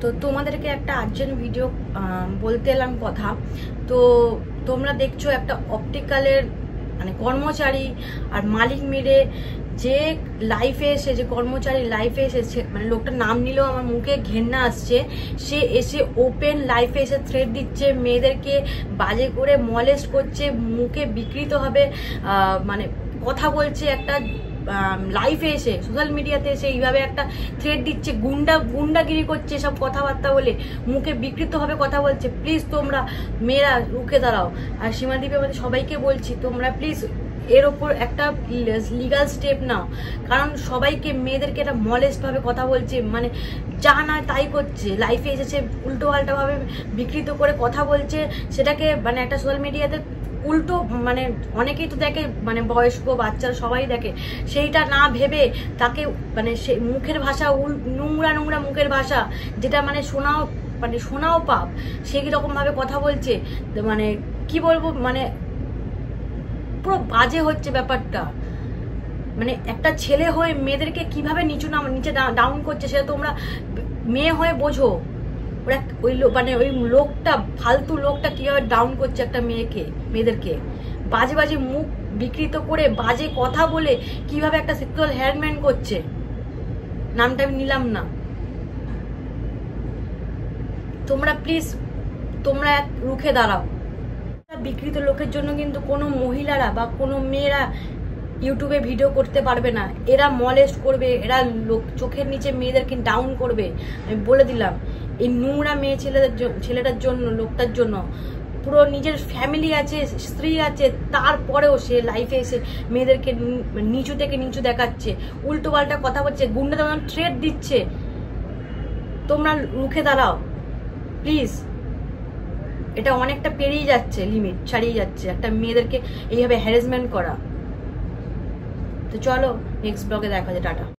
তো তোমাদেরকে একটা আর্জেন্ট ভিডিও বলতে এলাম কথা। তো তোমরা দেখছো একটা অপটিক্যালের মানে কর্মচারী আর মালিক মিলে যে লাইফে এসে, যে কর্মচারী লাইফে এসেছে, মানে লোকটার নাম নিলেও আমার মুখে ঘেন্না আসছে। সে এসে ওপেন লাইফে এসে থ্রেট দিচ্ছে, মেয়েদেরকে বাজে করে মলেস্ট করছে, মুখে বিকৃত হবে মানে কথা বলছে, একটা লাইফে এসে সোশ্যাল মিডিয়াতে এসে এইভাবে একটা থ্রেট দিচ্ছে, গুন্ডাগিরি করছে, সব কথাবার্তা বলে মুখে বিকৃতভাবে কথা বলছে। প্লিজ তোমরা মেয়েরা রুখে দাঁড়াও। আর সীমাদ্বীপে আমাদের সবাইকে বলছি, তোমরা প্লিজ এর ওপর একটা লিগাল স্টেপ নাও, কারণ সবাইকে মেয়েদেরকে একটা মলেস্ট ভাবে কথা বলছে, মানে যা না তাই করছে, লাইফে এসেছে উল্টো পাল্টা ভাবে বিকৃত করে কথা বলছে, সেটাকে মানে একটা সোশ্যাল মিডিয়াতে উল্টো মানে অনেকেই তো দেখে, মানে বয়স্ক বাচ্চারা সবাই দেখে, সেইটা না ভেবে তাকে মানে সে মুখের ভাষা নোংরা নোংরা মুখের ভাষা, যেটা মানে শোনাও পাপ, সেই রকম ভাবে কথা বলছে। মানে কি বলবো, মানে পুরো বাজে হচ্ছে ব্যাপারটা। মানে একটা ছেলে হয়ে মেয়েদেরকে কিভাবে নিচে ডাউন করছে, সেটা তোমরা মেয়ে হয়ে বোঝো। ওরা ওই লোকটা, ফালতু লোকটা কিভাবে ডাউন করছে একটা মেয়েদেরকে বাজে বাজে মুখ বিকৃত করে, বাজে কথা বলে কিভাবে একটা সেক্সুয়াল হ্যারাসমেন্ট করছে। নামটা আমি নিলাম না। তোমরা প্লিজ তোমরা রুখে দাঁড়াও। বিকৃত লোকের জন্য কিন্তু কোনো মহিলারা বা কোনো মেয়েরা ইউটিউবে ভিডিও করতে পারবে না। এরা মলেস্ট করবে, এরা চোখের নিচে মেয়েদেরকে ডাউন করবে। আমি বলে দিলাম, এই নোংরা মেয়ে ছেলেটার জন্য, লোকটার জন্য পুরো নিজের ফ্যামিলি আছে, স্ত্রী আছে, তারপরেও সে লাইফে এসে মেয়েদেরকে নিচু থেকে নিচু দেখাচ্ছে, উল্টো পাল্টা কথা বলছে, গুন্ডা তেমন থ্রেট দিচ্ছে। তোমরা রুখে দাঁড়াও প্লিজ। এটা অনেকটা পেরিয়ে যাচ্ছে, লিমিট ছাড়িয়ে যাচ্ছে একটা মেয়েদেরকে এইভাবে হ্যারাসমেন্ট করা। তো চলো নেক্সট ব্লগে দেখা যায়। টাটা।